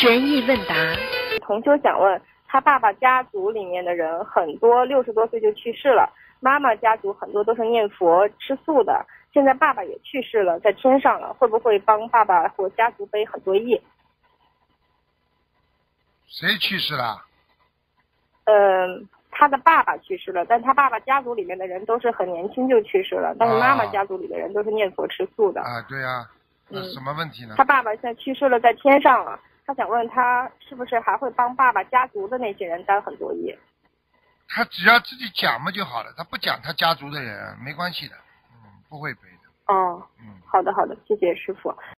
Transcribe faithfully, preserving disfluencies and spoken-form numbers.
悬疑问答。 同修想问，他爸爸家族里面的人很多六十多岁就去世了，妈妈家族很多都是念佛吃素的，现在爸爸也去世了，在天上了，会不会帮爸爸或家族背很多业？ 谁去世了？ 嗯，他的爸爸去世了，但他爸爸家族里面的人都是很年轻就去世了，但是妈妈家族里的人都是念佛吃素的。 啊，对啊，那嗯什么问题呢？ 他爸爸现在去世了，在天上了，他想问他是不是还会帮爸爸家族的那些人担很多业？ 他只要自己讲嘛就好了，他不讲他家族的人没关系的，嗯，不会背的。 哦， 嗯。 好的好的，谢谢师傅。